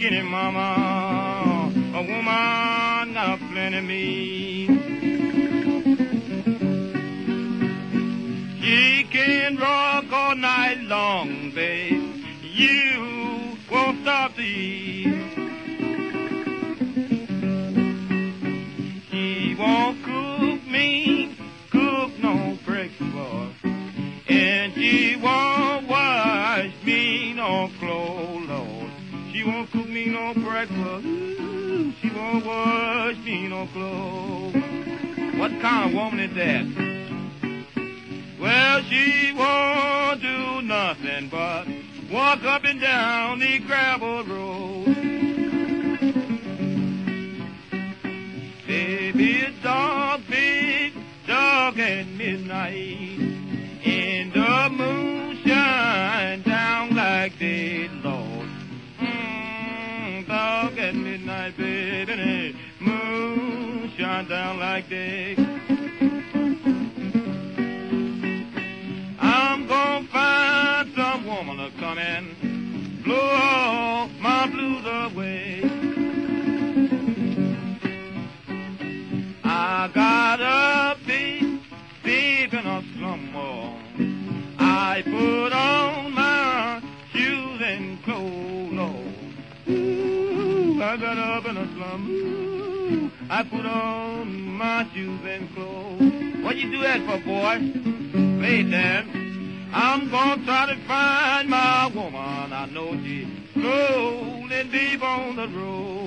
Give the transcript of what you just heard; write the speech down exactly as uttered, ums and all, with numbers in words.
skinny mama, a woman got plenty meat. She can rock all night long, babe. You won't stop to eat. She won't cook me, cook no breakfast, and she won't wash me no clothes, Lord. She won't cook me no breakfast, ooh, she won't wash me no clothes. What kind of woman is that? Well, she won't do nothing but walk up and down the gravel road. Baby, it's dark, big, dark at midnight, and the moon shine down like day, Lord. Mm, dark at midnight, baby, and the moon shine down like day. I'm gonna find some woman to come and blow all my blues away. I got a big, big in a slumber. I put on my shoes and clothes, Lord. Ooh, I got up in a slumber. Ooh, I put on my shoes and clothes. What you do that for, boy? Play it, Dan. I'm gonna try to find my woman. I know she's rolling deep on the road.